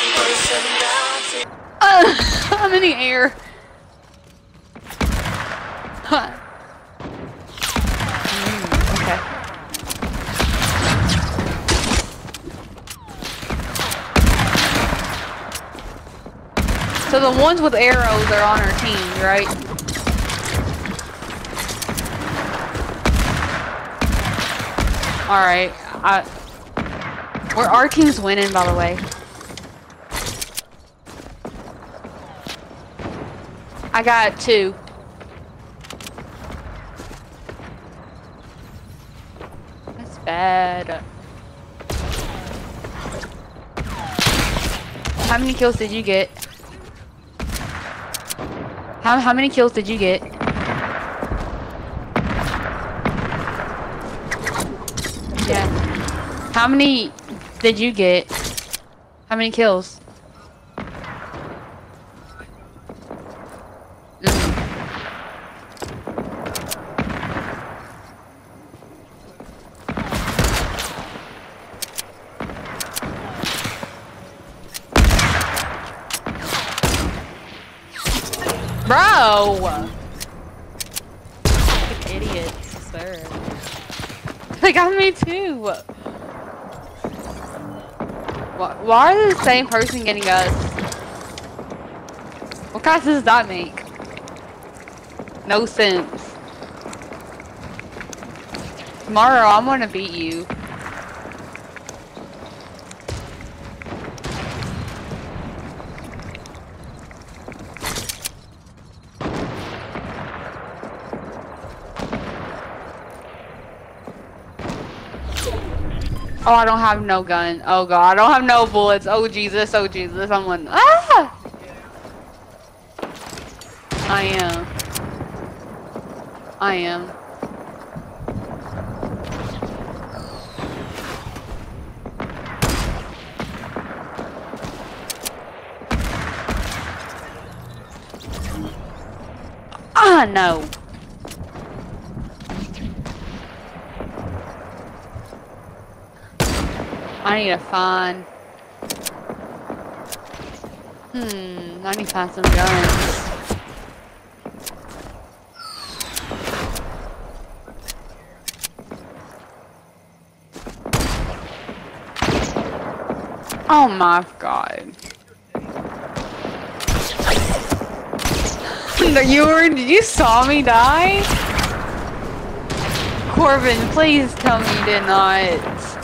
I'm in the air. Okay. So the ones with arrows are on our team, right? Alright. Our team's winning, by the way. I got 2. That's bad. How many kills did you get? How many kills did you get? Yeah. How many did you get? How many kills? Bro! Idiots, sir. They got me too! Why are the same person getting us? What kind of sense does that make? No sense. Tomorrow, I'm gonna beat you. Oh, I don't have no gun. Oh god, I don't have no bullets. Oh Jesus, oh Jesus. I'm like, ah! I am. I am. Ah, no. I need to find. I need to find some guns. Oh my god. Did you saw me die? Corbin, please tell me you did not.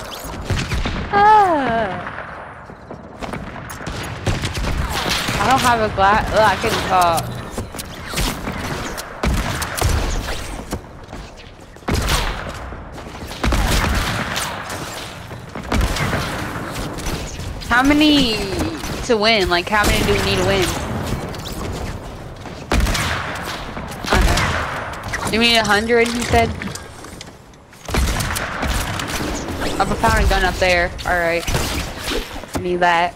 I don't have a glass. I couldn't talk. How many to win? Like, how many do we need to win? Do we need 100, you said? I found a gun up there. Alright. Need that.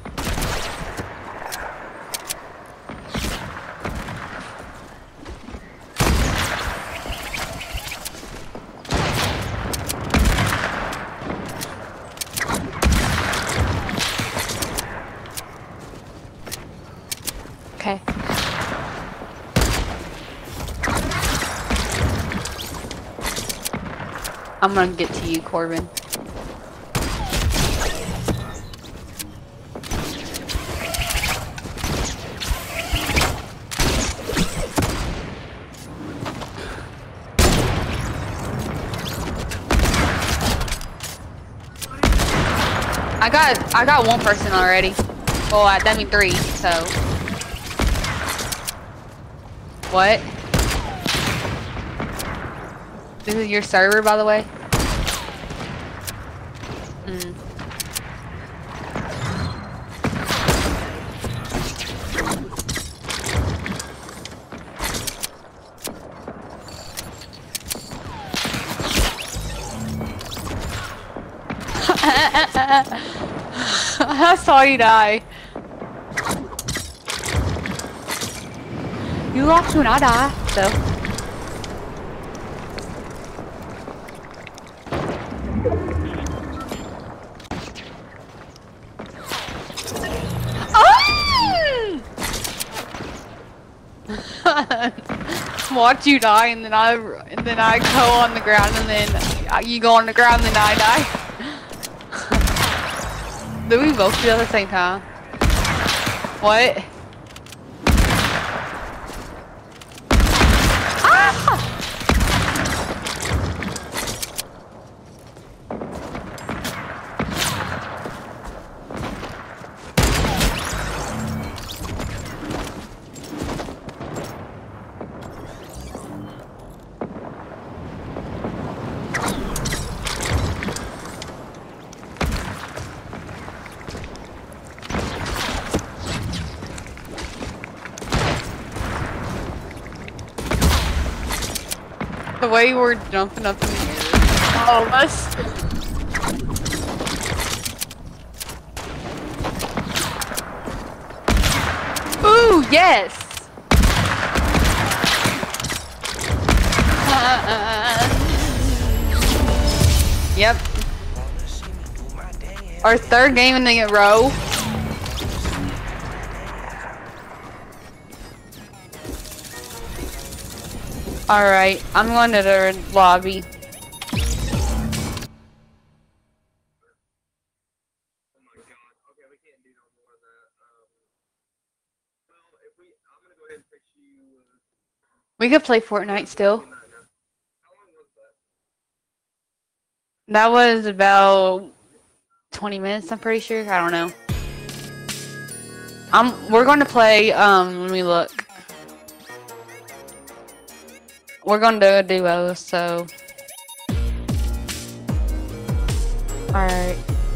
Okay. I'm gonna get to you, Corbin. I got one person already. Well, that means 3, so. What? This is your server, by the way? I saw you die. You lost when I die, so. watch you die, and then I go on the ground, and then you go on the ground, and then I die. Did we both do it at the same time? What? Ah! The way we're jumping up in the air. Oh, that's... Ooh, yes! Yep. Our third game in a row. Alright, I'm going to the lobby. We could play Fortnite still. That was about 20 minutes, I'm pretty sure. I don't know. We're going to play, let me look. We're going to do a duo, so. Alright.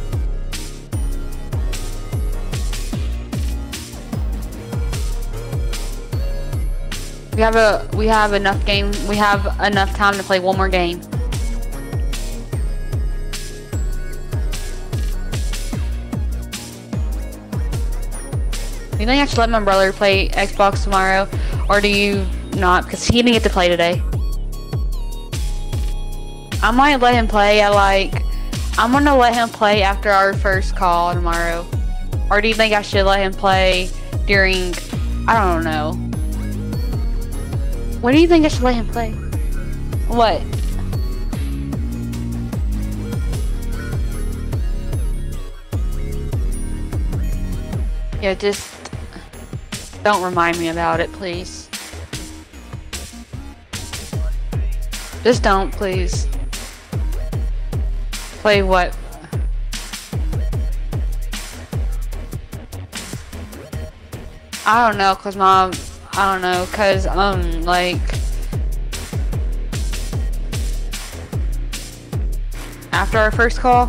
We have enough time to play one more game. You think I should let my brother play Xbox tomorrow, or do you not? Because he didn't get to play today. I might let him play I'm gonna let him play after our first call tomorrow. Or do you think I should let him play during, I don't know. What do you think I should let him play? What? Yeah, just don't remind me about it, please. Just don't, please. Play what? I don't know, cause Mom, I don't know, cause like after our first call.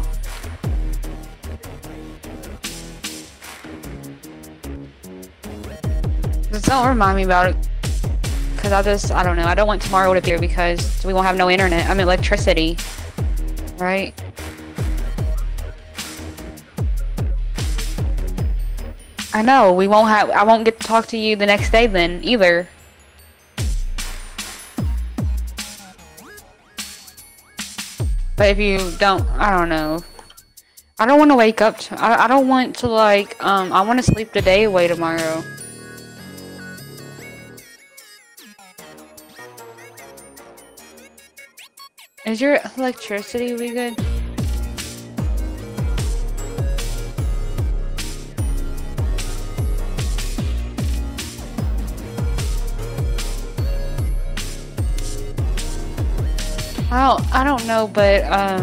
Just don't remind me about it. Cause I don't know, I don't want tomorrow to be here because we won't have no internet. I mean electricity. Right? I know, I won't get to talk to you the next day then, either. But if you don't, I don't know. I don't want to wake up, I don't want to like, I want to sleep the day away tomorrow. Is your electricity be good? I don't know, but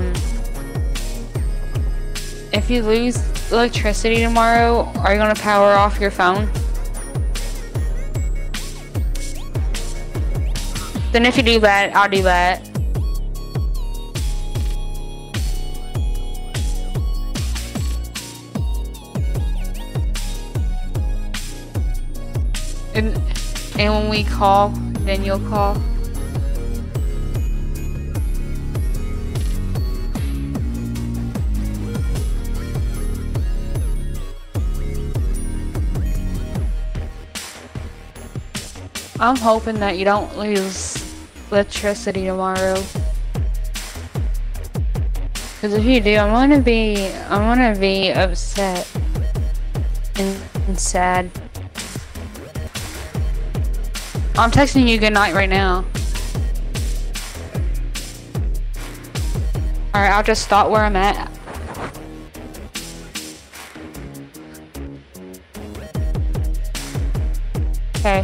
if you lose electricity tomorrow, are you gonna power off your phone? Then if you do that, I'll do that. And when we call, then you'll call. I'm hoping that you don't lose electricity tomorrow. Cause if you do, I'm gonna be upset and sad. I'm texting you good night right now. Alright, I'll just stop where I'm at. Okay.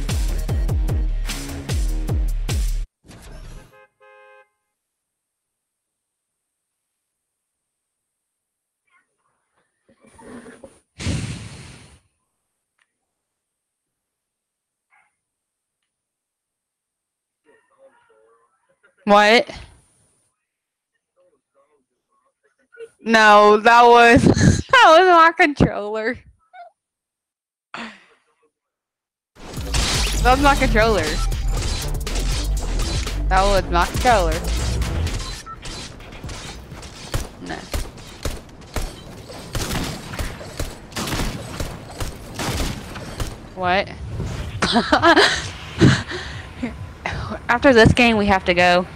What? No, that was that was my controller. That was my controller. That was my controller. No. What? After this game, we have to go.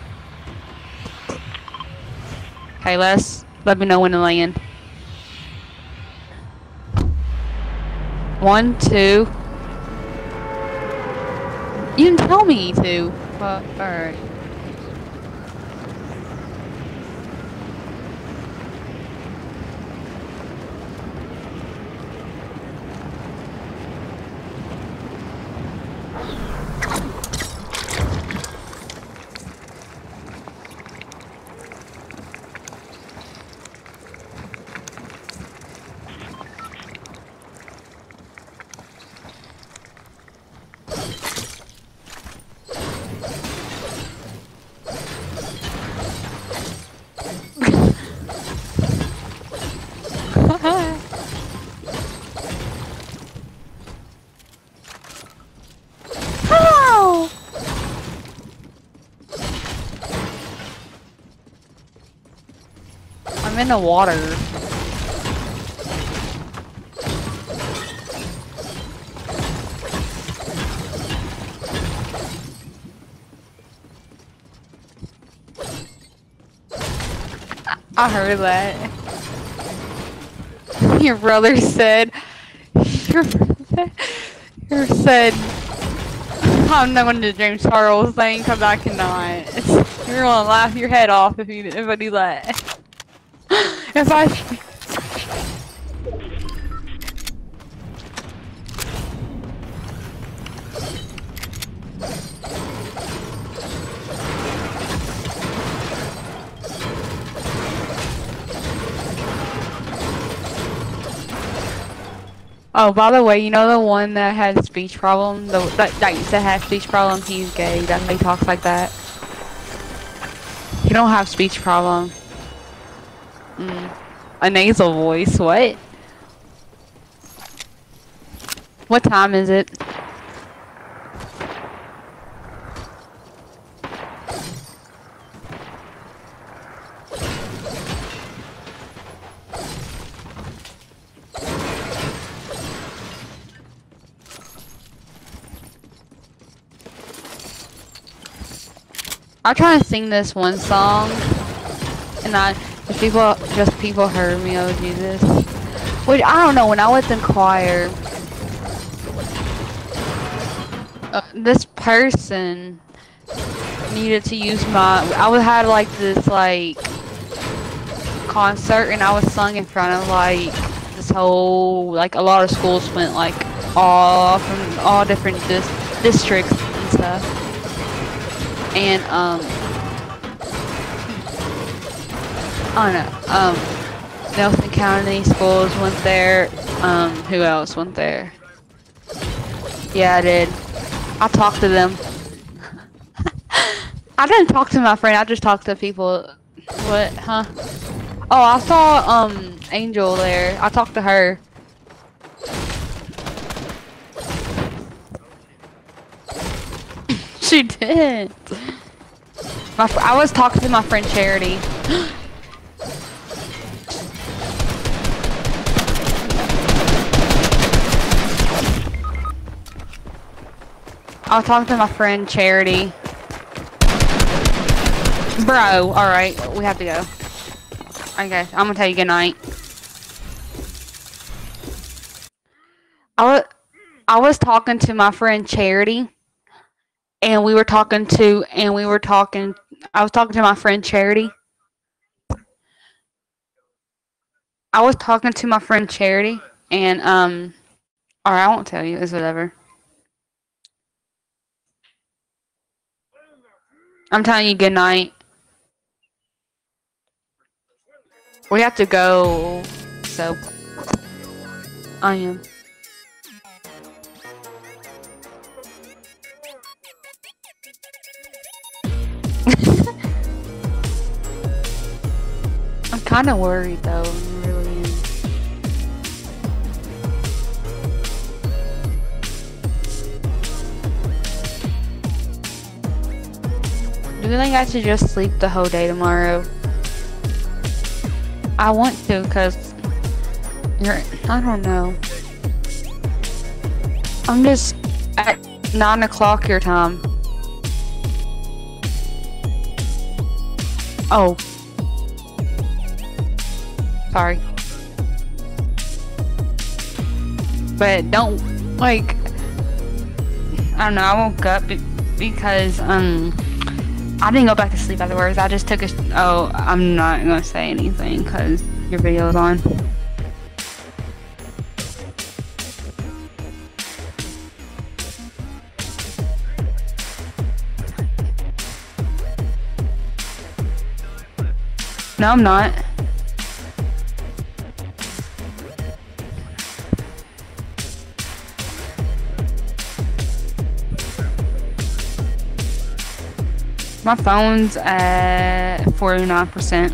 Okay, let me know when to land. 1, 2. You didn't tell me to. Well, alright. Oh! I'm in the water. I heard that. Your brother said, your brother said, I'm not going to James Charles thing because I cannot. You're going to laugh your head off if I do that. If I... Oh, by the way, you know the one that had speech problem? That used to have speech problem? He's gay. That's why he talks like that. He don't have speech problem. A nasal voice, what? What time is it? I'm trying to sing this one song, and people heard me. Oh Jesus! Which I don't know. When I was in choir, this person needed to use I had like this concert, and I was sung in front of like this whole a lot of schools went all from all different districts and stuff. And I don't know, Nelson County schools went there. Who else went there? Yeah, I did. I talked to them. I didn't talk to my friend, I just talked to people. What, huh? Oh, I saw Angel there. I talked to her. She did. I was talking to my friend Charity. I was talking to my friend Charity. Bro, alright, we have to go. Okay, I'm gonna tell you good night. I was talking to my friend Charity. and we were talking to, I was talking to my friend Charity. I was talking to my friend Charity, and or I won't tell you. It's whatever. I'm telling you, good night. We have to go, so I am. I'm kind of worried though. I really am. Do you think I should just sleep the whole day tomorrow? I want to, cause I don't know. I'm just at 9 o'clock your time. Oh. Sorry. But don't, like, I don't know, I woke up because, I didn't go back to sleep afterwards. I just took oh, I'm not gonna say anything because your video's on. No, I'm not. My phone's at 49%.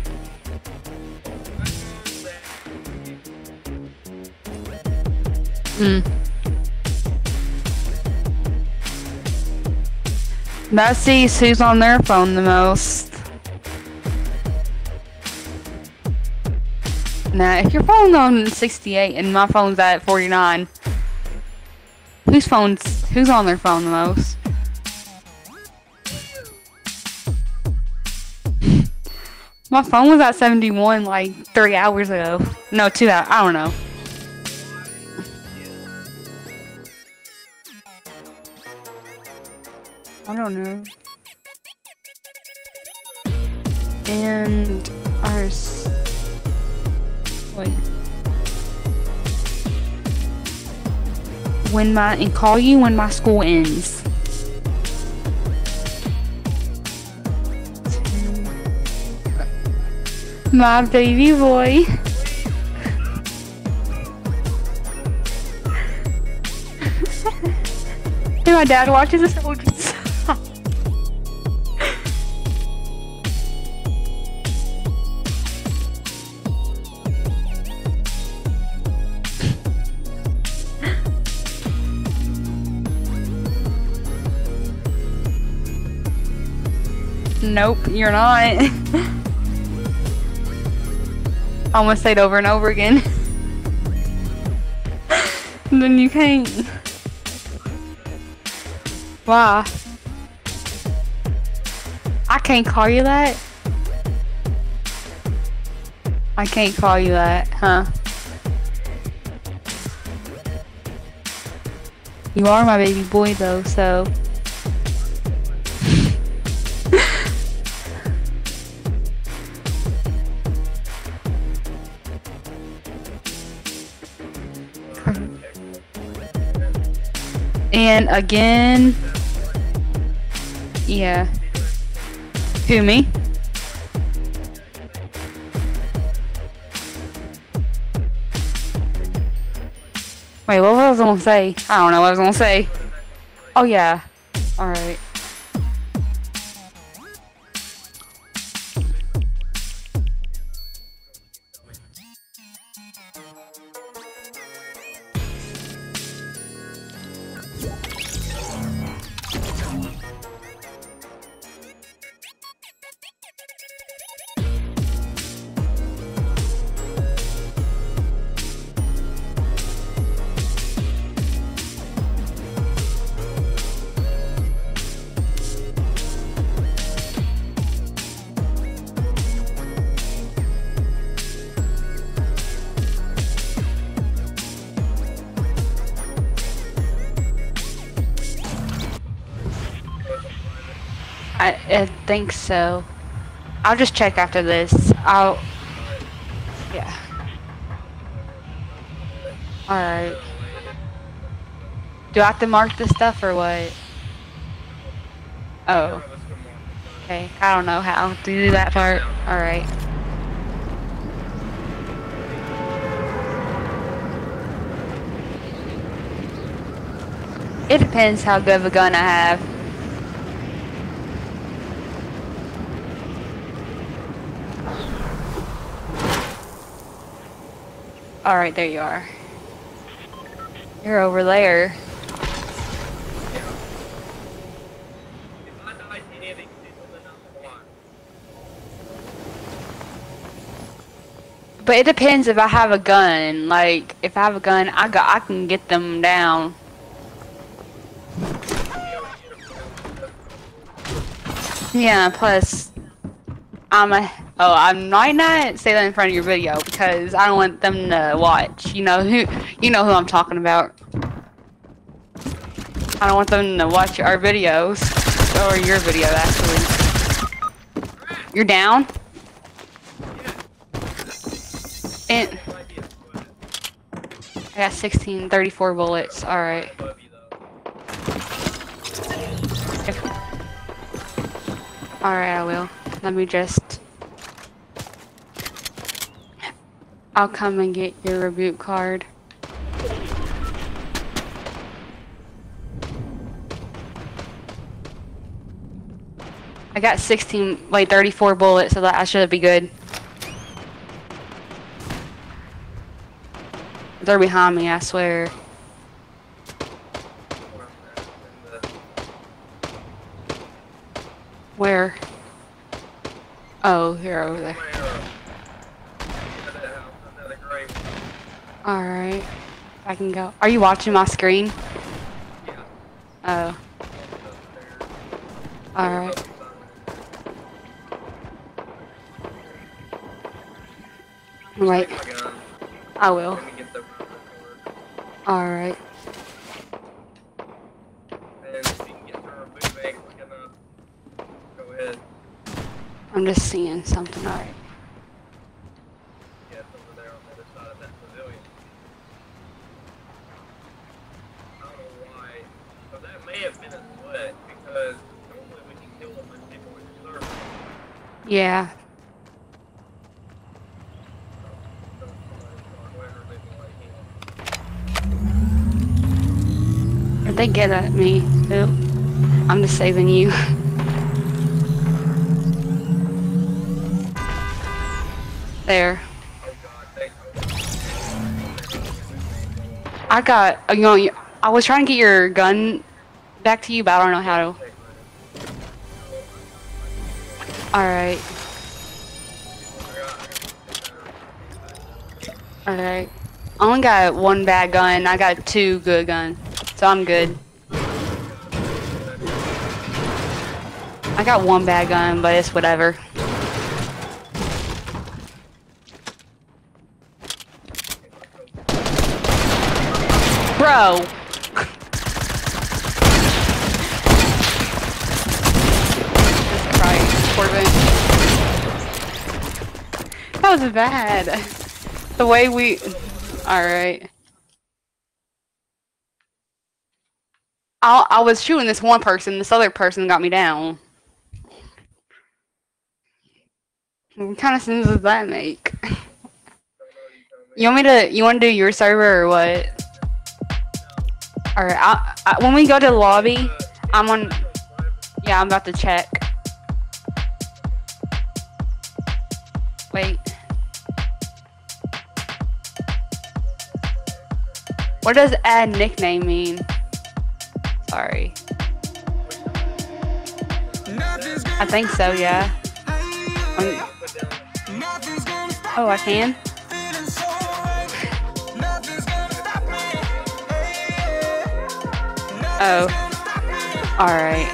That sees who's on their phone the most. Now, if your phone's on 68 and my phone's at 49, who's on their phone the most? My phone was at 71 like 3 hours ago. No, 2 hours. I don't know. I don't know. And ours. Wait. And call you when my school ends. My baby boy. Hey, my dad watches this. Nope, you're not. I'm gonna say it over and over again. Then you can't. Why? I can't call you that? I can't call you that, huh? You are my baby boy though, so. And again, yeah. Who, me? Wait, what was I gonna say? I don't know what I was gonna say. Oh yeah. Alright. I think so. I'll just check after this. Yeah. Alright. Do I have to mark this stuff or what? Oh. Okay. I don't know how to do that part. Alright. It depends how good of a gun I have. Alright, there you are. You're over there. But it depends if I have a gun. Like, if I have a gun, I can get them down. Yeah, plus I'm not say that in front of your video because I don't want them to watch. You know who I'm talking about. I don't want them to watch our videos or your video actually. You're down? And I got 34 bullets. All right. Alright, I will. Let me just... I'll come and get your rebuke card. I got 34 bullets, so that I should be good. They're behind me, I swear. Where? Oh, here, over there. Alright. I can go. Are you watching my screen? Oh. Alright. Wait. I will. Alright. I'm just seeing something. Alright. Yeah, it's over there on the other side of that pavilion. I don't know why. But that may have been a sweat because normally we can kill them when people are in service. Yeah. If they get at me, oop, I'm just saving you. There. I got, I was trying to get your gun back to you, but I don't know how to. Alright. Alright. I only got one bad gun. I got 2 good guns. So I'm good. I got 1 bad gun, but it's whatever. Bro! That was bad. The way we... Alright. I was shooting this one person, this other person got me down. What kind of sense does that make? You want to do your server or what? Alright, when we go to the lobby, I'm about to check. Wait. What does add nickname mean? Sorry. I think so, yeah. Oh, I can? Oh. Alright.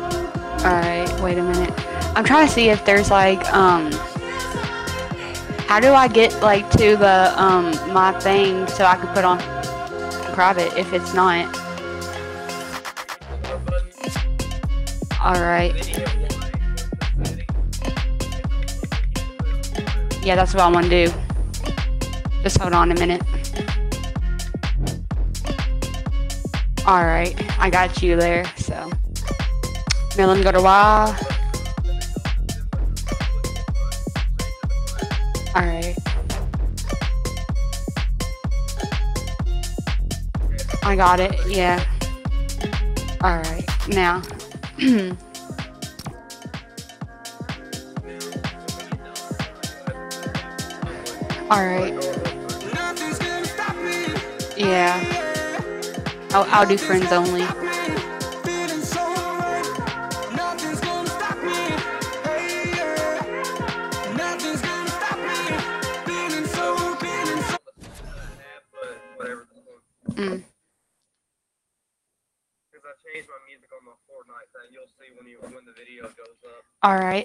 Alright, wait a minute. I'm trying to see if there's like, how How do I get like to the my thing so I can put on private if it's not? Alright. Yeah, that's what I want to do. Just hold on a minute. Alright, I got you there, so. Now let me go to Y. Alright. I got it, yeah. Alright, now. Alright. Yeah. I'll do friends only. Mm. Because I changed my music on my Fortnite thing. You'll see when the video goes up. Alright.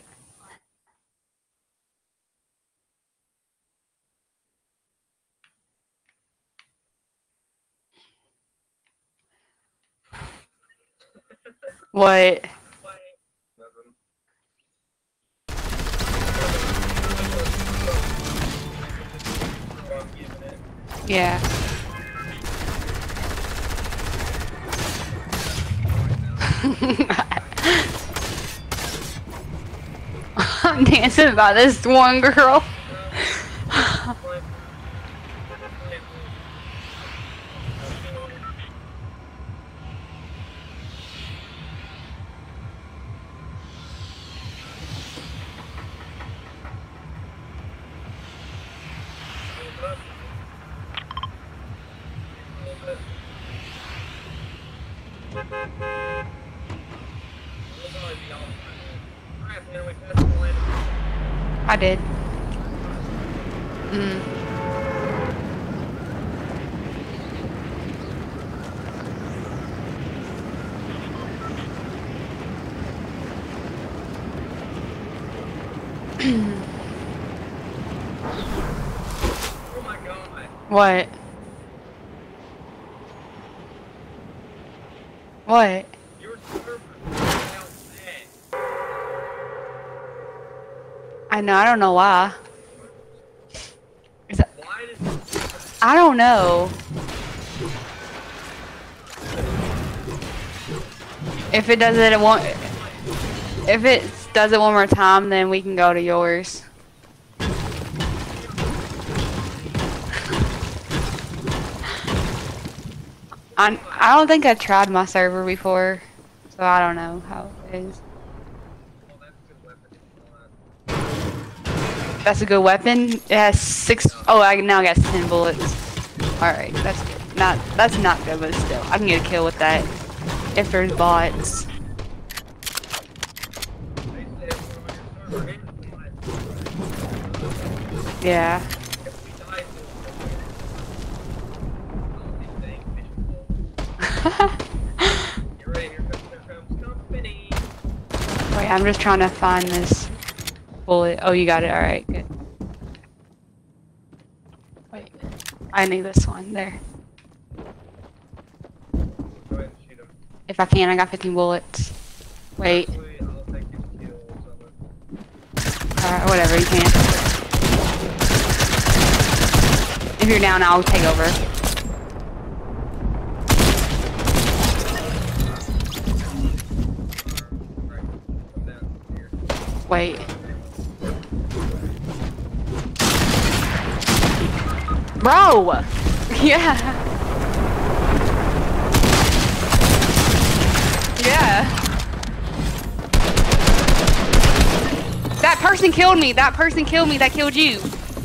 What? Nothing. I'm giving it. Yeah. I'm dancing by this one girl. I did. Oh my god. What? What? Your server out bad. I know, I don't know why. Is that, Why did I don't know. If it does it one more time, then we can go to yours. I don't think I tried my server before, so I don't know how it is. That's a good weapon. It has 6. Oh, I now got 10 bullets. All right, that's good. That's not good, but still, I can get a kill with that if there's bots. Yeah. Wait, I'm just trying to find this bullet. Oh, you got it. All right, good. Wait, I need this one there. If I can, I got 15 bullets. Wait. Alright, whatever, you can. If you're down, I'll take over. Wait. Bro! Yeah. Yeah. That person killed me. That person killed me. That killed you.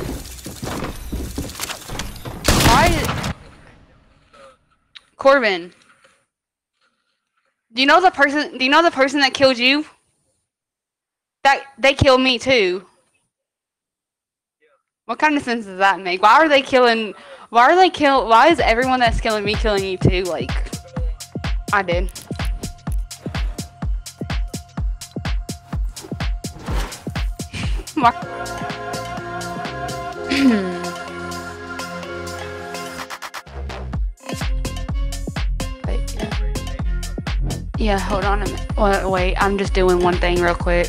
Why? Corbin. Do you know the person? Do you know the person that killed you? That they killed me too. What kind of sense does that make? Why are they killing? Why are they kill? Why is everyone that's killing me killing you too? Like, I did. Wait, yeah, hold on a minute. Wait, I'm just doing one thing real quick.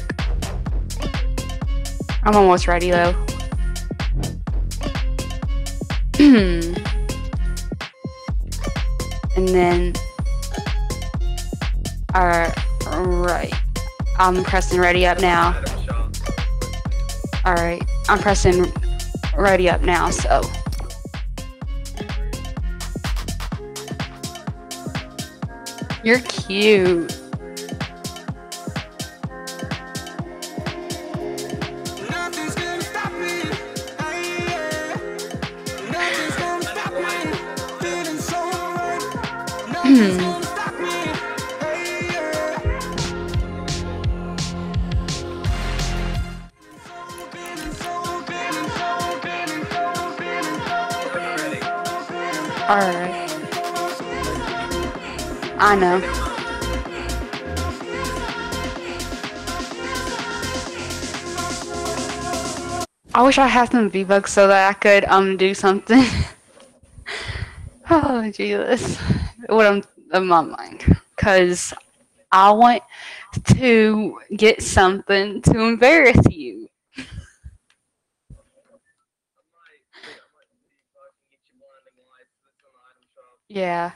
I'm almost ready though. And then, alright, I'm pressing ready up now. Alright, I'm pressing ready up now, so. You're cute. Alright. I know. I wish I had some V-Bucks so that I could do something. Oh Jesus. What I'm my mind. Cause I want to get something to embarrass you. Yeah.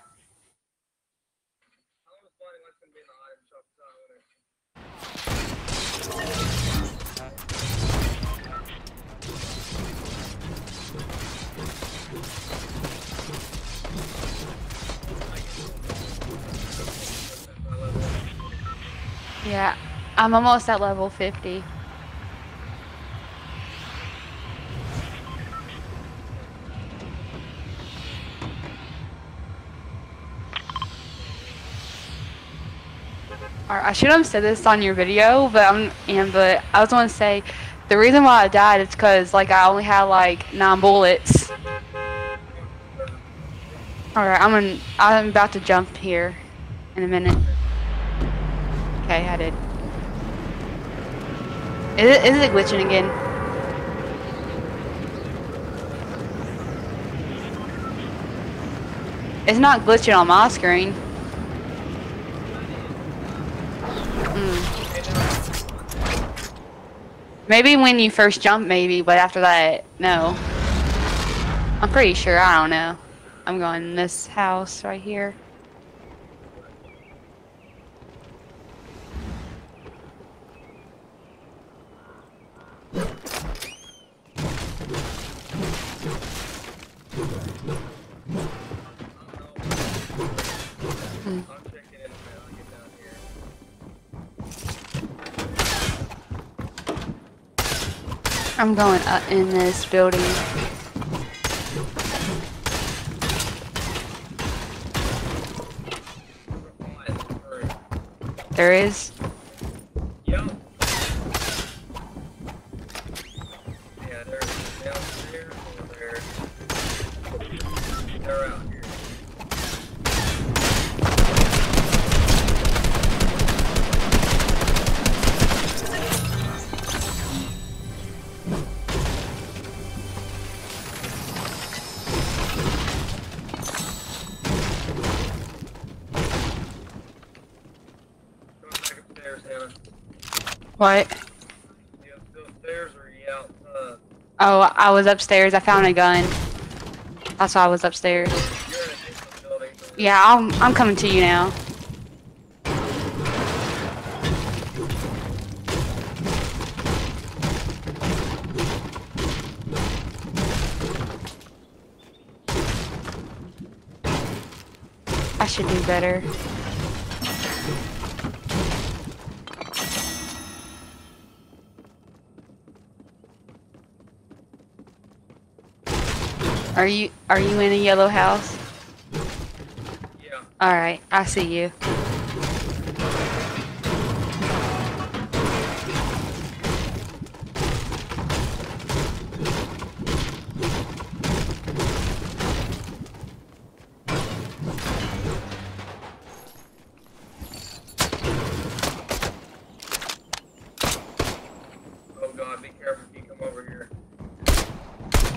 Yeah. I'm almost at level 50. I should have said this on your video, but I was gonna say the reason why I died is because like I only had like 9 bullets. Alright, I'm about to jump here in a minute. Okay, I did. Is it glitching again? It's not glitching on my screen. Maybe when you first jump, maybe, but after that, no. I'm pretty sure, I don't know. I'm going in this house right here. I'm going up in this building. There is? Yep. Yeah, they're downstairs over there. They're out here. What? You upstairs or you out? Oh, I was upstairs. I found a gun. That's why I was upstairs. You're in a different building. Yeah, I'm coming to you now. I should do better. Are you in a yellow house? Yeah. Alright, I see you.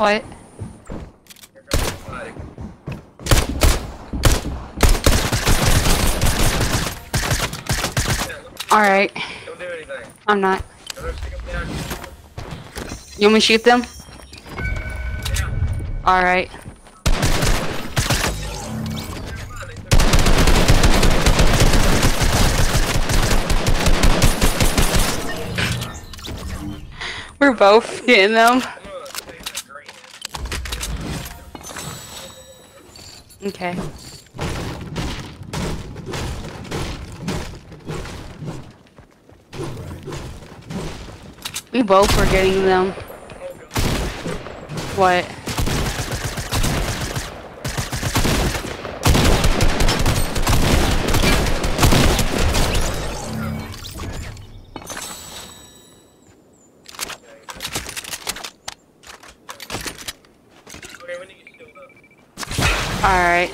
What? Here comes somebody. Alright. Don't do anything. I'm not. I'm gonna stick 'em down. You want me to shoot them? Yeah. Alright. We're both getting them. Okay. We both were getting them. What? Okay, when do you get killed up? Alright.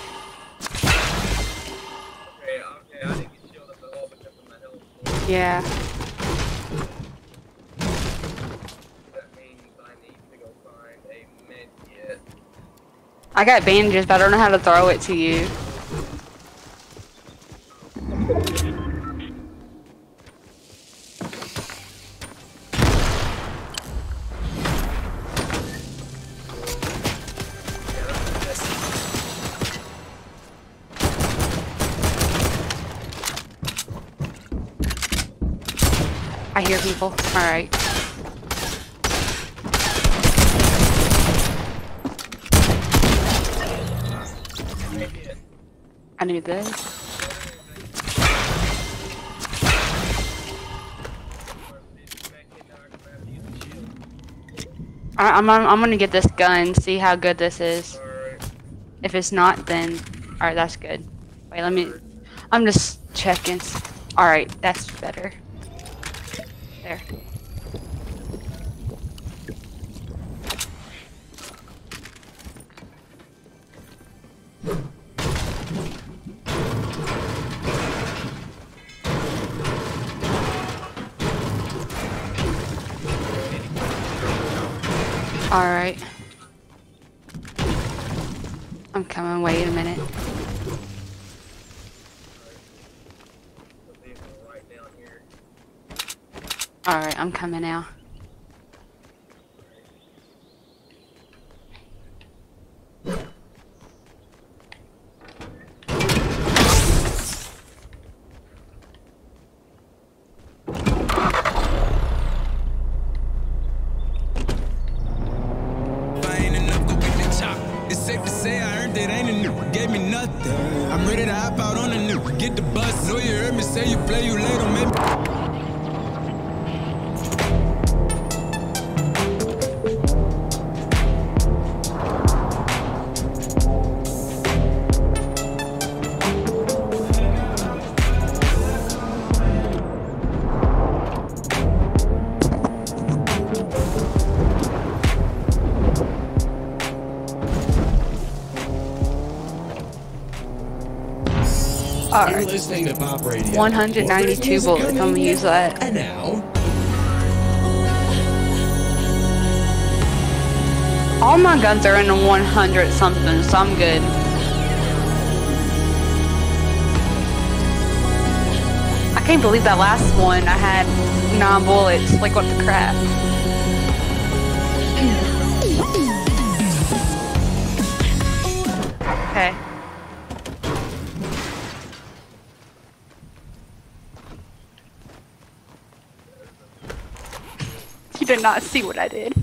Okay, I didn't get shielded up at all because of my health. Yeah. That means I need to go find a med kit. I got bandages, but I don't know how to throw it to you. I hear people. Alright. I need this. I'm gonna get this gun, see how good this is. If it's not, then alright, that's good. Wait, I'm just checking. Alright, that's better. There. Alright. I'm coming, wait a minute. Alright, I'm coming now. It's safe to say I earned it, ain't a new, gave me nothing. I'm ready to hop out on the new, get the bus. Know you heard me say you play, you later, maybe. Alright. Listening to Pop Radio. 192 bullets. I'm gonna use that. And now, All my guns are in the 100 something, so I'm good. I can't believe that last one I had 9 bullets. Like, what the crap? Okay. You did not see what I did.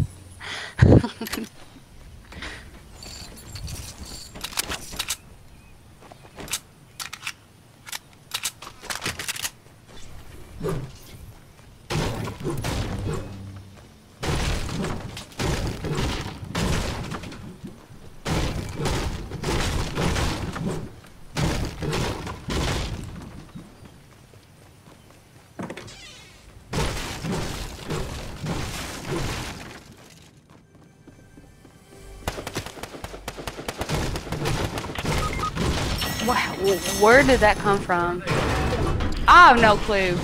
Wow, where did that come from? I have no clue.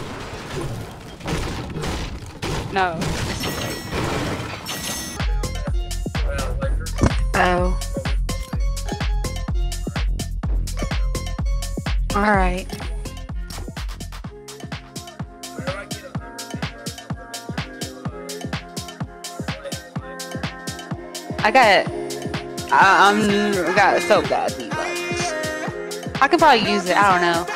No. Well, like Oh. Alright. Whenever I get 100 I got so bad V-Bucks. I could probably use it, I don't know.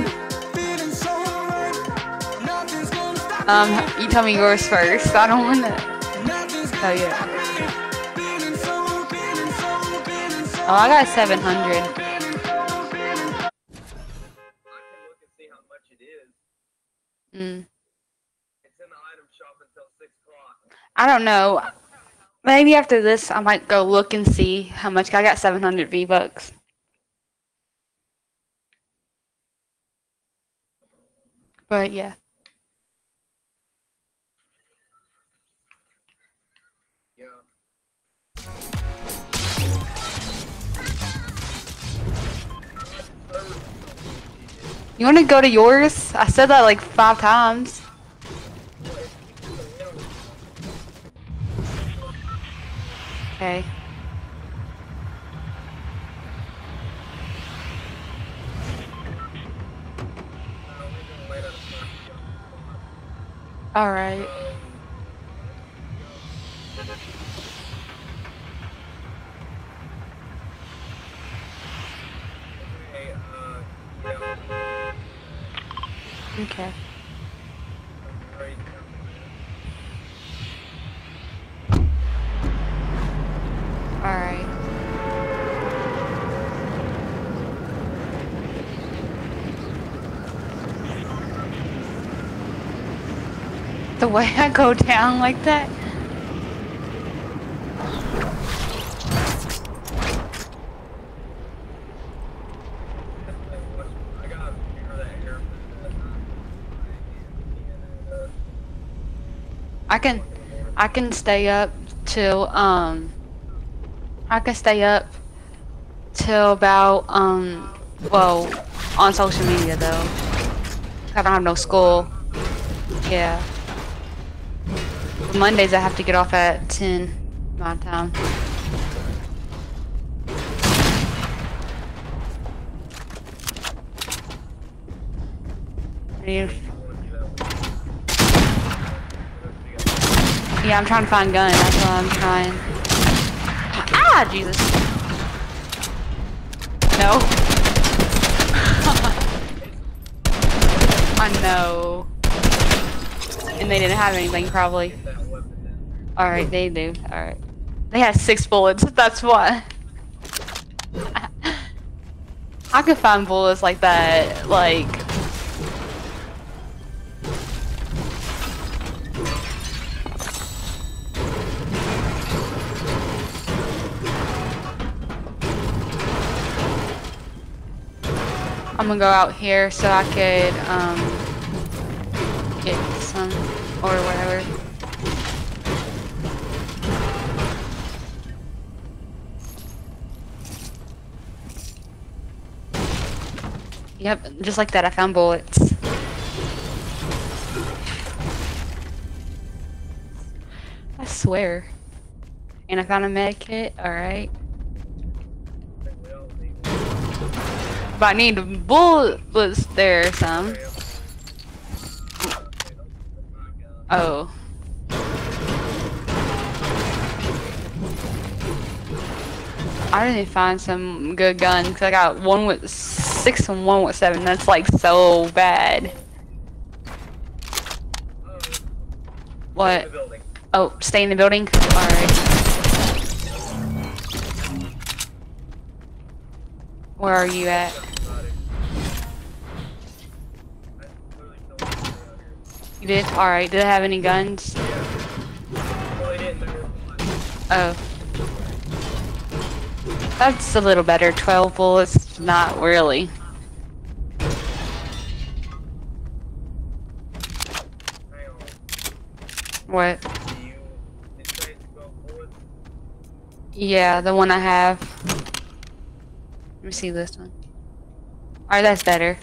You tell me yours first. I don't wanna tell you. Oh, I got 700. I can look and see how much it is. It's in the item shop until 6 o'clock. I don't know. Maybe after this, I might go look and see how much. I got 700 V-Bucks. But yeah. Yeah. You want to go to yours? I said that like 5 times. Okay. Alright. Okay. Alright. The way I go down like that? I can stay up till about well, on social media though. I don't have no school. Yeah. Mondays I have to get off at 10 my time. Yeah, I'm trying to find guns. That's what I'm trying. Ah, Jesus. No. I know. And they didn't have anything, probably. Alright, they do. Alright. They had 6 bullets, that's why. I could find bullets like that, like... I'm gonna go out here so I could, get some, or whatever. Yep, just like that, I found bullets. I swear. And I found a med kit, alright. But I need bullets there, some. Oh. I didn't find some good guns, because I got one with 6 and one with 7. That's like so bad. What? Oh, stay in the building? Alright. Where are you at? You did? Alright, did it have any guns? Oh. That's a little better. 12 bullets, not really. What? Yeah, the one I have. Let me see this one. Alright, that's better.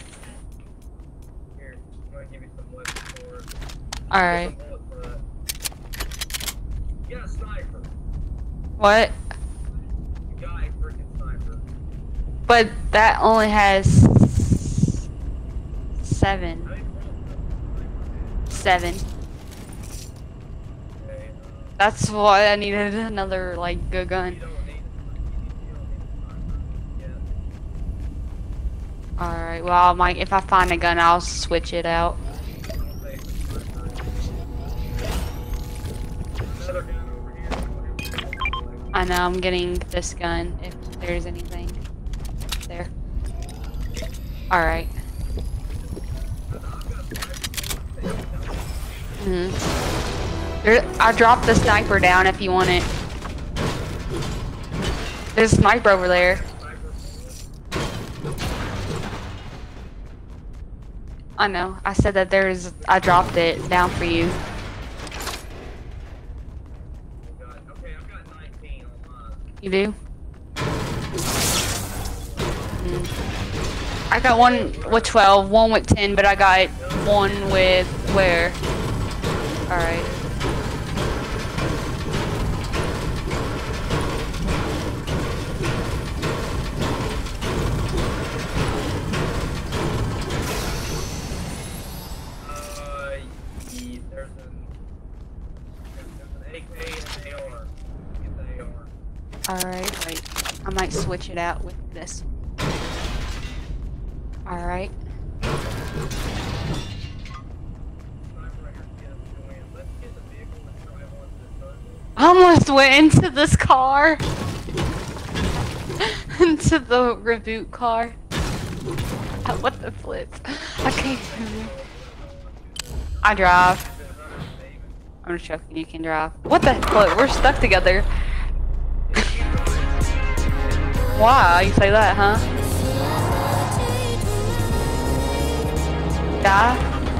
Alright. What? But that only has 7. 7. That's why I needed another like good gun. Alright, well if I find a gun I'll switch it out. I know I'm getting this gun if there's anything there. Alright. I dropped the sniper down if you want it. There's a sniper over there. I know. I said that I dropped it down for you. Okay, I've got 19 on mine. You do? I got one with 12, one with 10, but I got one with where? Alright. There's an AK and an AR. Get the AR. Alright, wait. I might switch it out with this. Alright. I almost went into this car. Into the reboot car. What the flip? I can't. I drive. I'm just joking, you can drive. What the flip? We're stuck together. Why? You say that, huh? Die?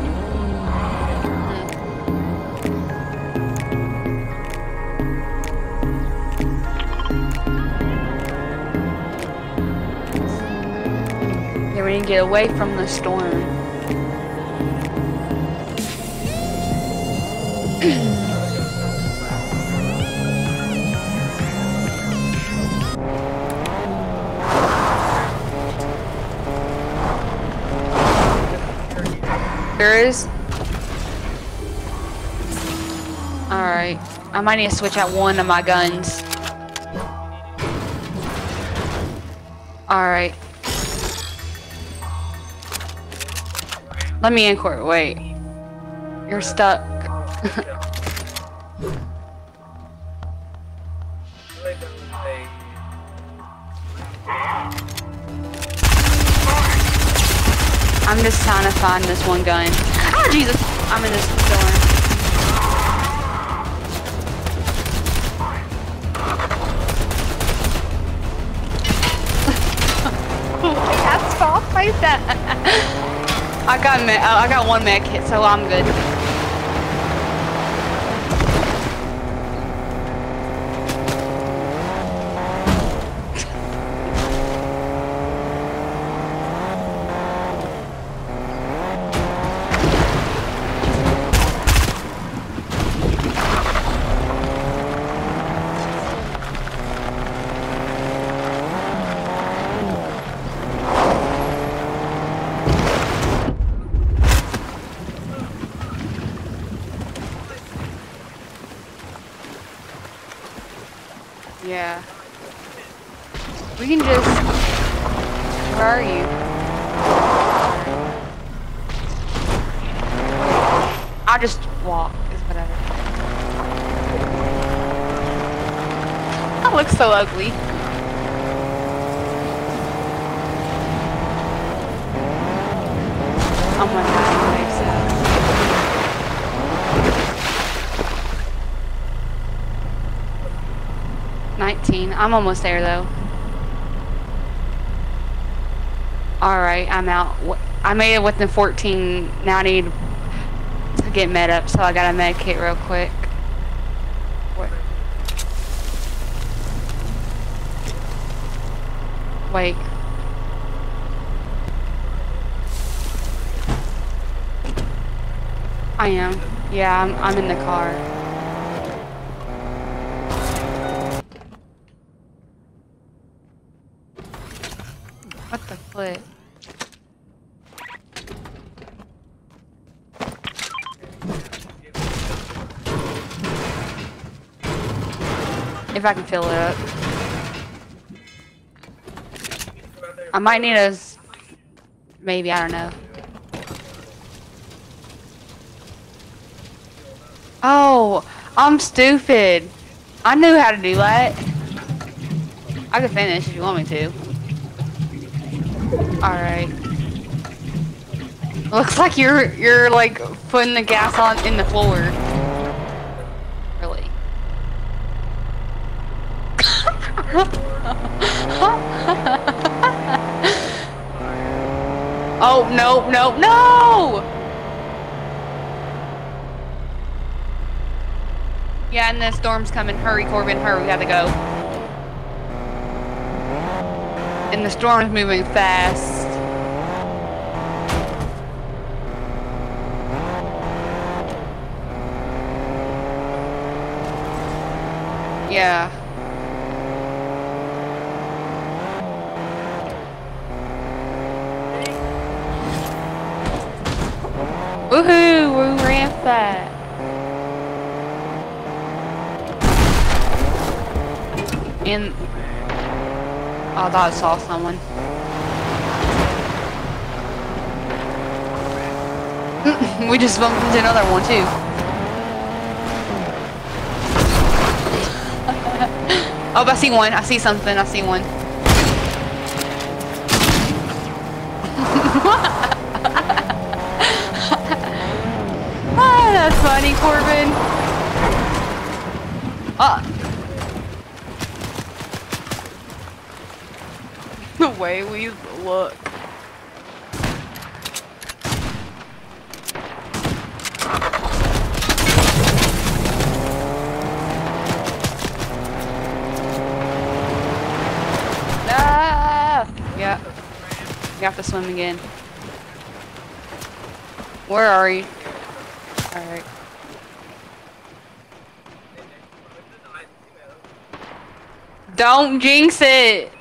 Yeah, we need to get away from the storm. There is? Alright. I might need to switch out one of my guns. Alright. Let me in court. Wait. You're stuck. I'm just trying to find this one gun. Ah, Jesus! I'm in this storm. That's soft like that. I got one med kit, so I'm good. Yeah. We can just... Where are you? I'll just walk, is whatever. That looks so ugly. I'm gonna have to wave so. 19. I'm almost there though. Alright, I'm out. I made it within 14. Now I need to get med up, so I got a med kit real quick. Wait. I am. Yeah, I'm in the car. What? If I can fill it up. I might need a... Maybe, I don't know. Oh, I'm stupid. I knew how to do that. I can finish if you want me to. Alright. Looks like you're like putting the gas on in the floor. Really. Oh, no, no, no! Yeah, and the storm's coming. Hurry, Corbin, hurry, we gotta go. And the storm's moving fast. Yeah. Woohoo! We ran fast. And oh, I thought I saw someone. We just bumped into another one too. Oh, I see one. I see something. I see one. Ah, that's funny, Corbin. The way we look. Ah! Yeah. You have to swim again. Where are you? Alright. Don't jinx it!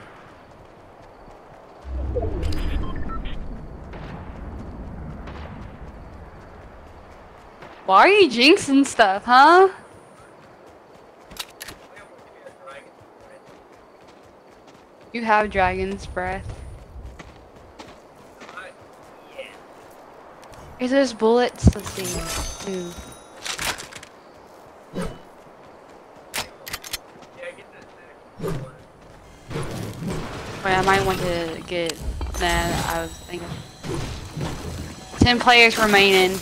Why are you jinxing stuff, huh? You have dragon's breath. Is there's bullets? Let's see. Ooh. Wait, I might want to get that. I was thinking 10 players remaining.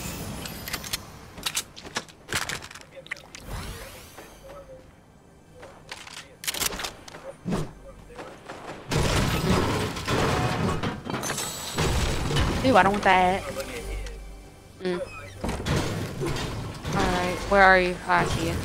Ooh, I don't want that. Alright, where are you? Oh, I see you.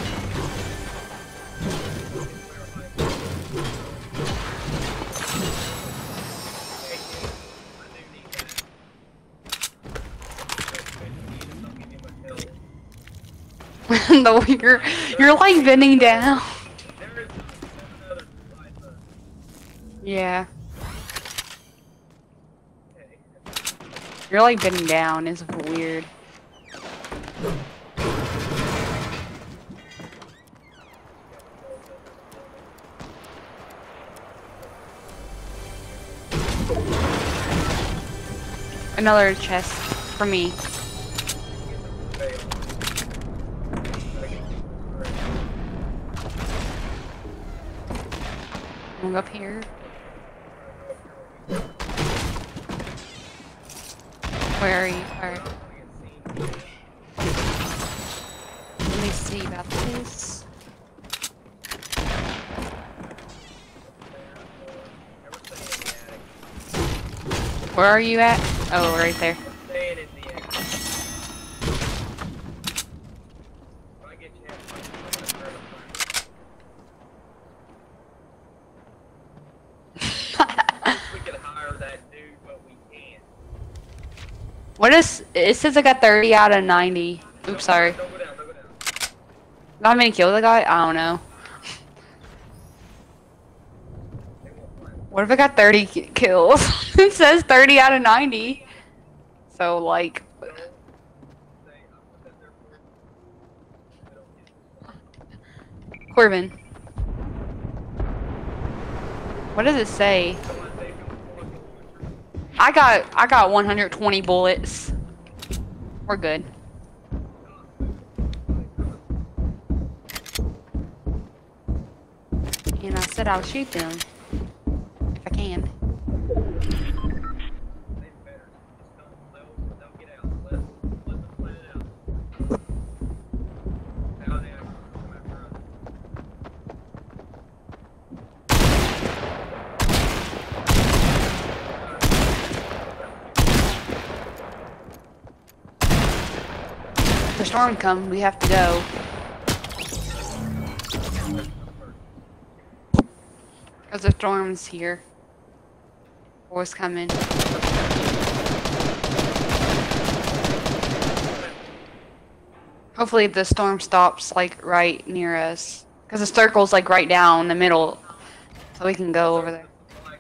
No, you're like bending down. Yeah. You're like bending down. It's weird. Another chest for me. I'm up here. Where are you? Alright. Let me see about this. Where are you at? Oh, right there. What is it? Says I got 30 out of 90. Oops, sorry. How many kills I got? I don't know. What if I got 30 kills? It says 30 out of 90. So, like... Don't say I put that there for you. Corbin. What does it say? I got 120 bullets. We're good. And I said I'll shoot them. If I can. The storm come, we have to go. Cause the storm's here. Or it's coming. Hopefully the storm stops like right near us. Cause the circle's like right down the middle. So we can go over there.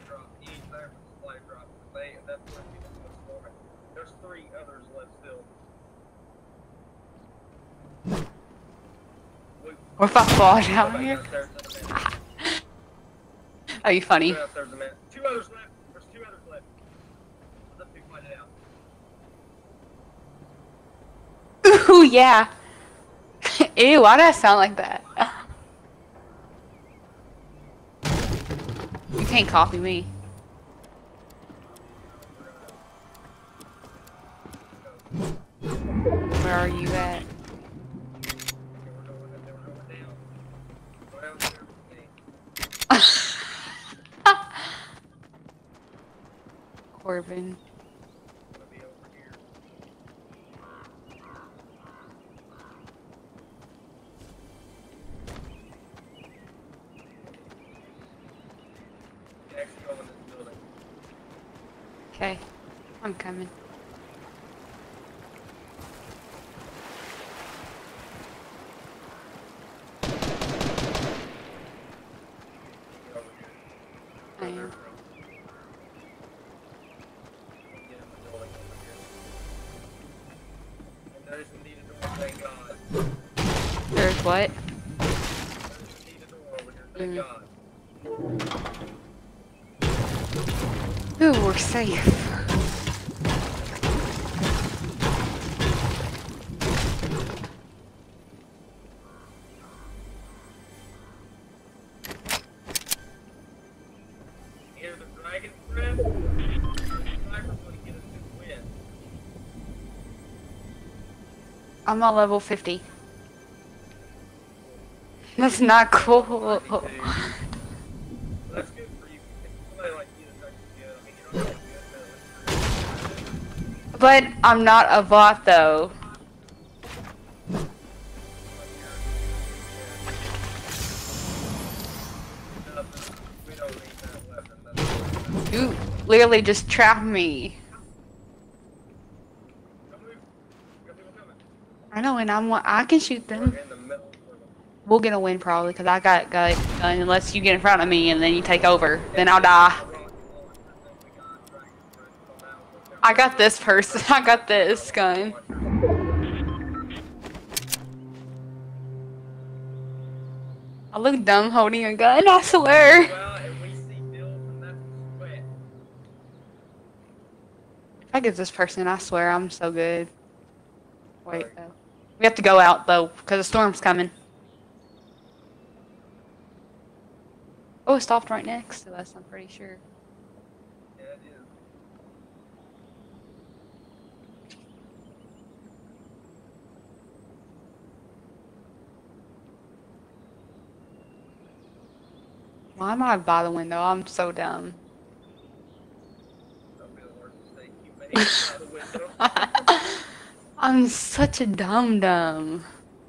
There's 3 others left still. What if I fall down here? Are you funny? 2 others left. There's 2 others left. Let's fight it out. Ooh, yeah. Ew, why did I sound like that? You can't copy me. Where are you at? Corbin. Okay, I'm coming. I am. There's what? Ooh, we're safe. I'm on level 50. That's not cool. That's good for you. Somebody like you is actually good. I mean, you're not good, But I'm not a bot though. we don't need that weapon. You literally just trapped me. I know, and I can shoot them. We'll get a win probably, because I got gun unless you get in front of me and then you take over. Then I'll die. I got this person. I got this gun. I look dumb holding a gun, I swear. If I get this person, I swear I'm so good. Wait, though. We have to go out, though, because the storm's coming. Oh, it stopped right next to us, I'm pretty sure. Yeah, it is. Why am I by the window? I'm so dumb. That'll be the worst mistake you made out of the window. I'm such a dum-dum.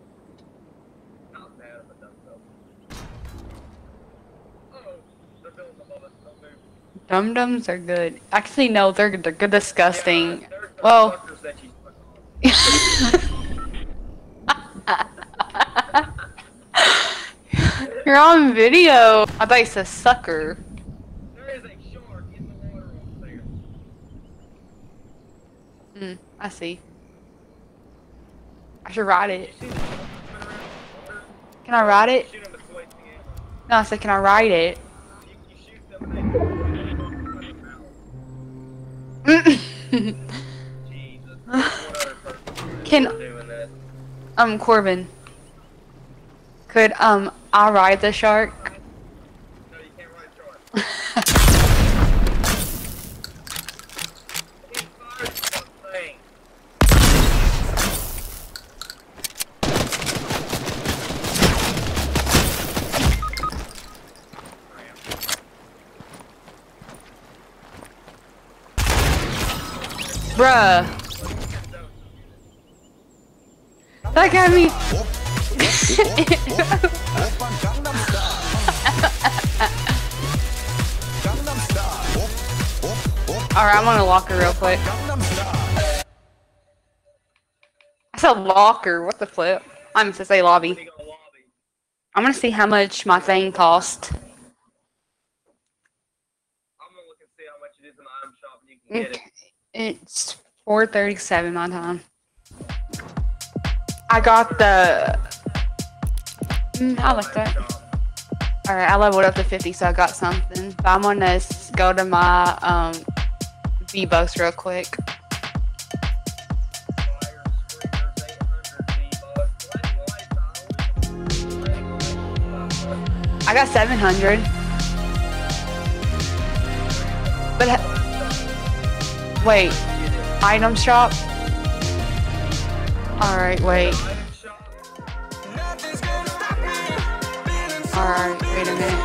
Not bad, but dumb. Uh-oh, they're building above us. Don't move. Dum-dums are good. Actually, no, they're good disgusting. Yeah, they're Well, fuckers that you put on. you're on video. I thought you said sucker. There is a I see. I should ride it. Can I ride it? Shoot them with points again. No, I said, can I ride it? You shoot them and they Jesus. One other person Can doing this. Corbin, could I ride the shark? No, you can't ride shark. He fired something. Bruh. That got me. Alright, I'm gonna lock her real quick. I said locker, what the flip? I meant to say lobby. He gonna lobby. I'm gonna see how much my thing cost. I'm gonna look and see how much it is in the item shop and you can get it. It's 4:37 my time. I got the. I like that. Alright, I leveled up to 50, so I got something. But I'm gonna go to my V-Bucks real quick. I got 700. But wait, item shop? Alright, wait. Alright, wait a minute.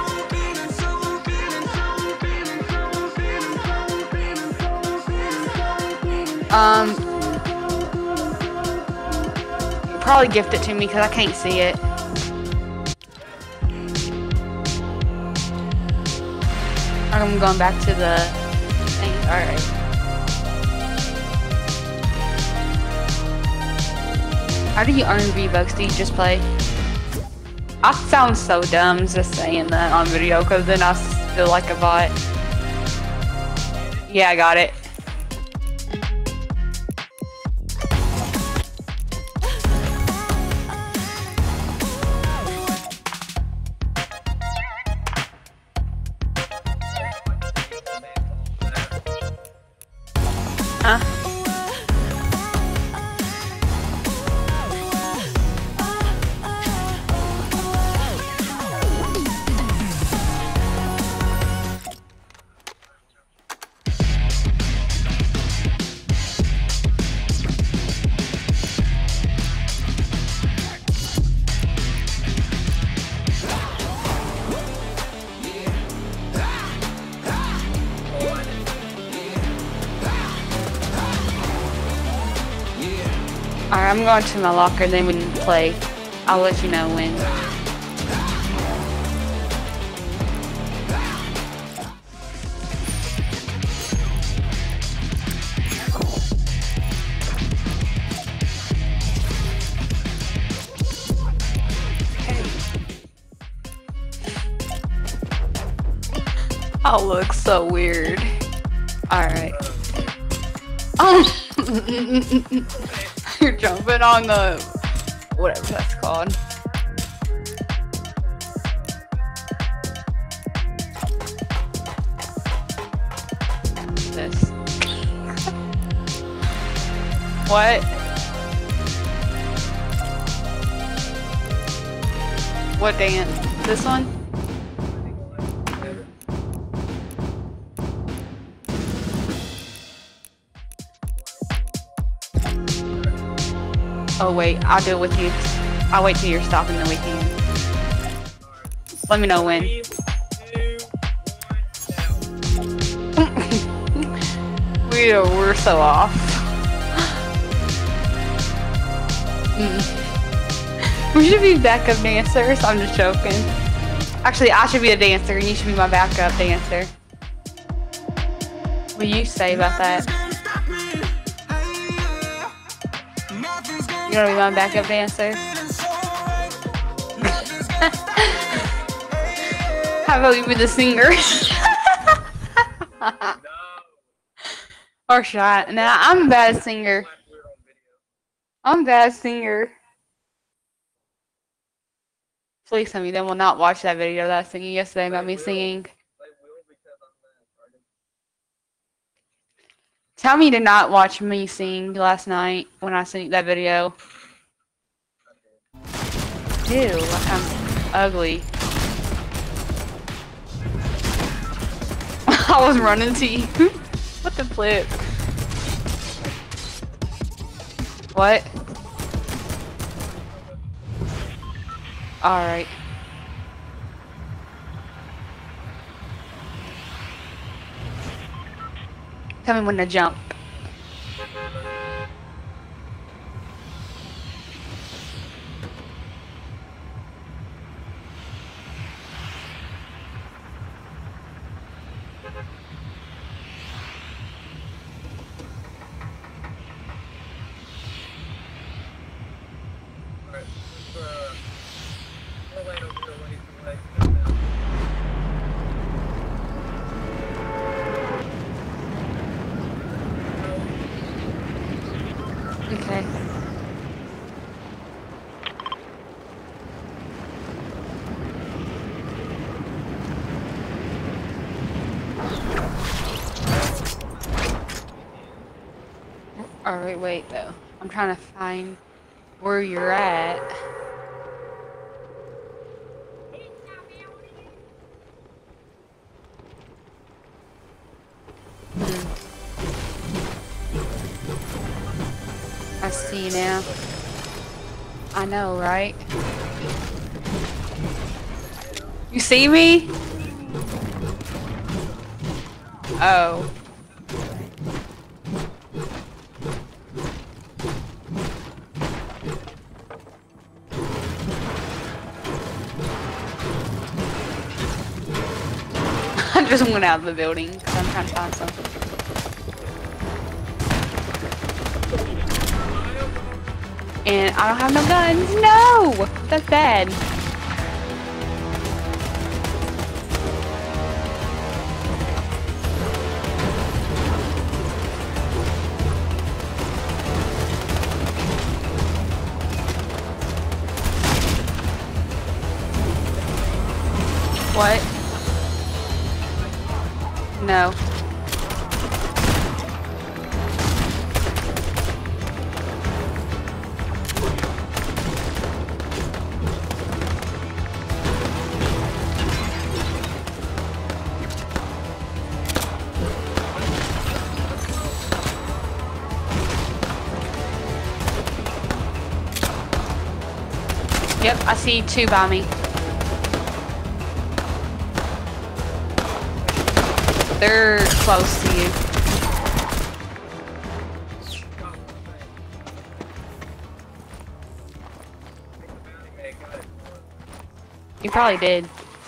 Probably gift it to me because I can't see it. I'm going back to the thing. Alright. How do you earn V-Bucks? Do you just play? I sound so dumb just saying that on video because then I feel like a bot. Yeah, I got it. Huh? Alright, I'm going to my locker, then we can play. I'll let you know when. I look so weird. Alright. Oh! You're jumping on the whatever that's called. This. What? What dance? This one? Oh wait, I'll do it with you. I'll wait till you're stopping then we can. Let me know when. 3, 2, 1, now. We're so off. We should be backup dancers. I'm just joking. Actually, I should be a dancer and you should be my backup dancer. What do you say about that? You wanna be my backup dancer? How about you be the singer? No. Or shot. Nah, I'm a bad singer. I'm a bad singer. Please tell me they will not watch that video that I was singing yesterday about me singing. They will because I'm that retarded. Tell me to not watch me sing last night when I sent that video. Ew, I'm ugly. I was running to you. What the flip? What? Alright. Tell me when to jump. Alright, we'll wait over here, wait. Come down. Okay. Alright, wait though. I'm trying to find where you're at. I see you now. I know, right? You see me? Oh. I just went out of the building because I'm trying to find something. And I don't have no guns. No! That's bad. What? No. Yep, I see two by me. They're close to you. You probably did.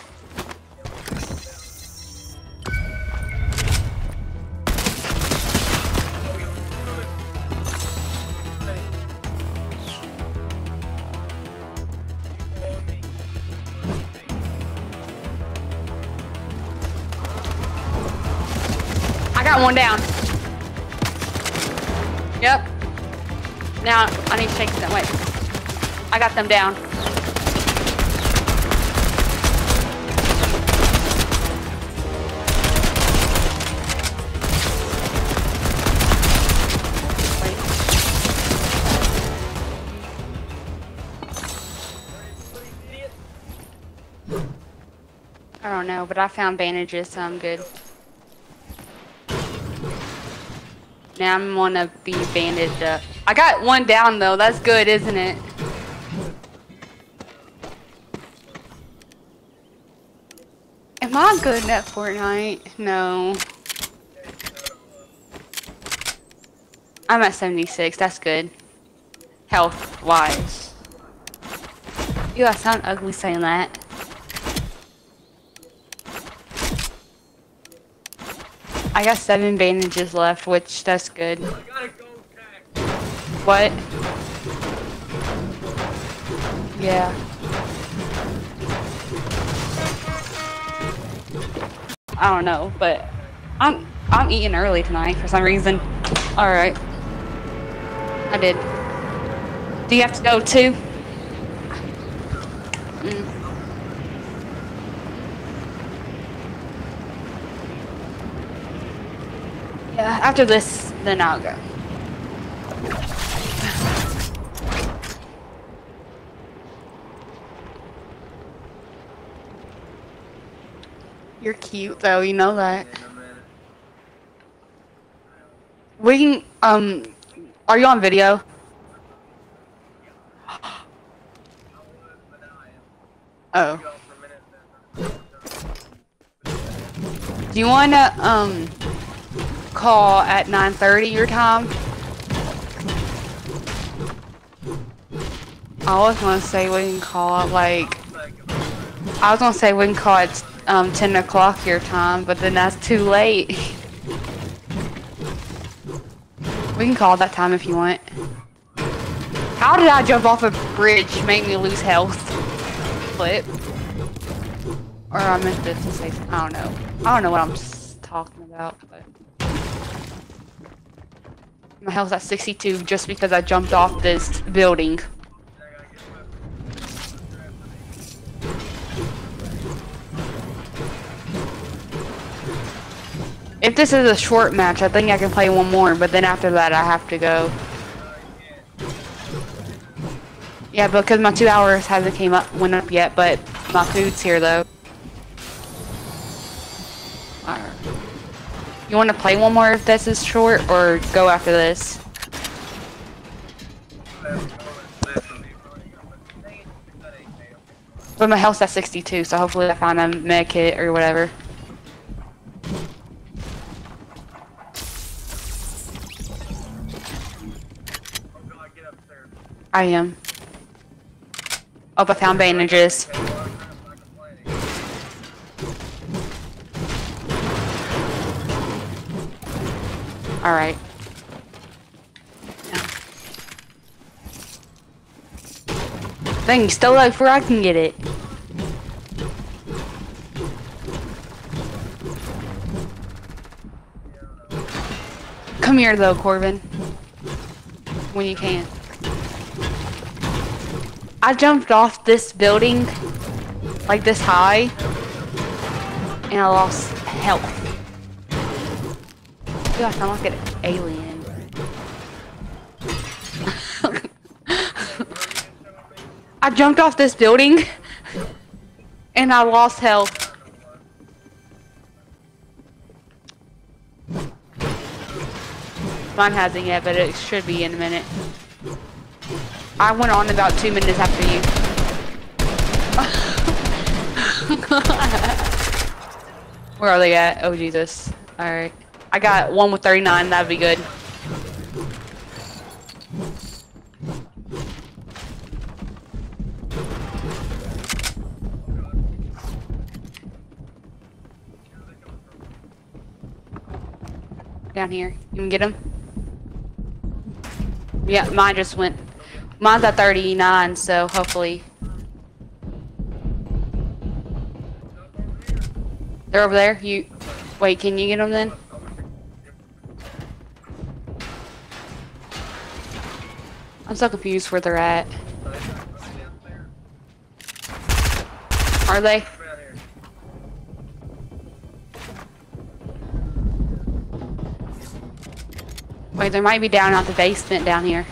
I got one down. Yep. Now I need to take them. Wait. I got them down. Wait. I don't know, but I found bandages, so I'm good. Now I'm gonna be bandaged up. I got one down though. That's good, isn't it? Am I good at Fortnite? No. I'm at 76. That's good. Health-wise. Ew, I sound ugly saying that. I got 7 bandages left, which that's good. What? Yeah. I don't know, but I'm eating early tonight for some reason. All right. I did. Do you have to go too? Mm. Yeah, after this, then I'll go. You're cute though, you know that. We can, are you on video? Oh. Do you wanna, call at 9:30 your time? I was gonna say we can call at like, I was gonna say we can call at 10 o'clock your time, but then that's too late. We can call that time if you want. How did I jump off a bridge make me lose health? Flip. Or I meant to say, I don't know. I don't know what I'm talking about, but. My health's at 62 just because I jumped off this building. If this is a short match, I think I can play one more, but then after that I have to go. Yeah, because my 2 hours hasn't went up yet, but my food's here though. Alright. You want to play one more if this is short, or go after this? But my health's at 62, so hopefully I find a med kit or whatever. I am. Oh, I found bandages. Alright. Yeah. Dang, still like before I can get it. Come here though, Corbin. When you can. I jumped off this building, like this high, and I lost health. Dude, I sound like an alien. I jumped off this building, and I lost health. Mine hasn't yet, but it should be in a minute. I went on about 2 minutes after you. Where are they at? Oh, Jesus. Alright. I got one with 39, that'd be good. Down here. You can get him? Yeah, mine just went. Mine's at 39, so hopefully. They're over there. You wait, can you get them then? I'm so confused where they're at. Are they? Wait, they might be down out the basement down here.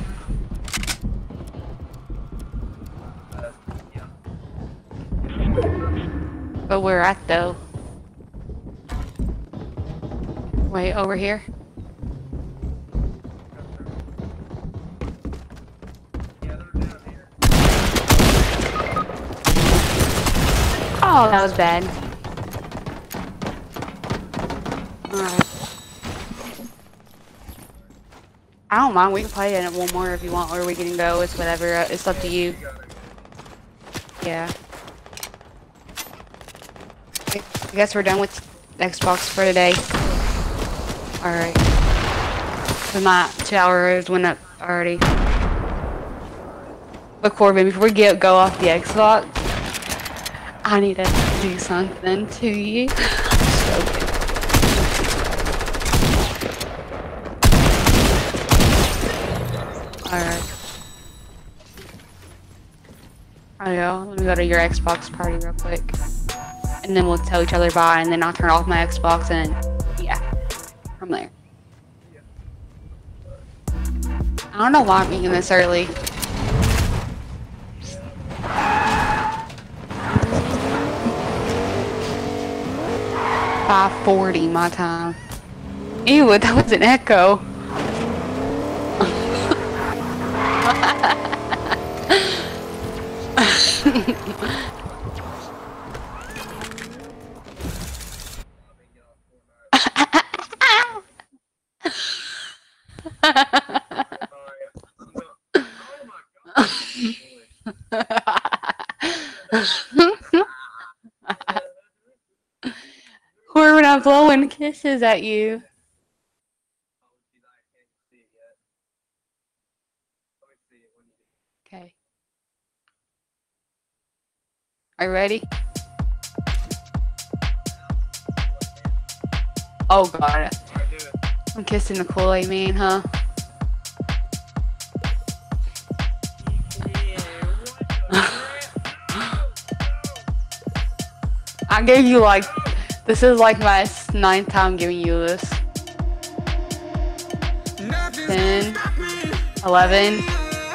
But where at though? Wait, over here? Oh, that was bad. Alright. I don't mind, we can play it one more if you want, or we can go, it's whatever, it's up to you. Yeah. I guess we're done with Xbox for today. Alright. So my 2 hours went up already. But Corbin, before we go off the Xbox, I need to do something to you. Alright. Oh yeah, let me go to your Xbox party real quick. And then we'll tell each other bye, and then I'll turn off my Xbox, and yeah, from there. I don't know why I'm eating this early. 5:40 my time. Ew, that was an echo. Or when I'm blowing kisses at you. Okay. Are you ready? Oh god. I'm kissing the Kool-Aid man, huh? I gave you like, this is like my 9th time giving you this. 10, 11,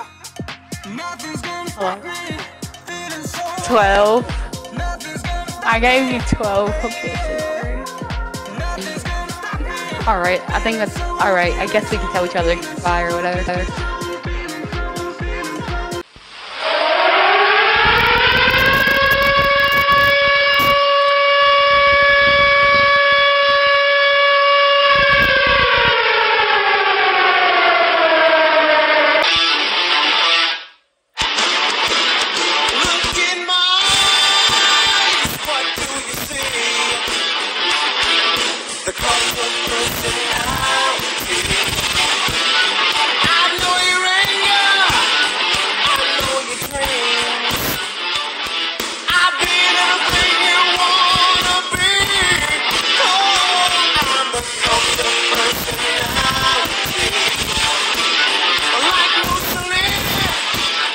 12. I gave you 12 kisses. Alright, I think that's alright. I guess we can tell each other goodbye or whatever.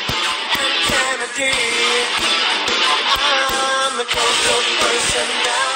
I'm the closest person now.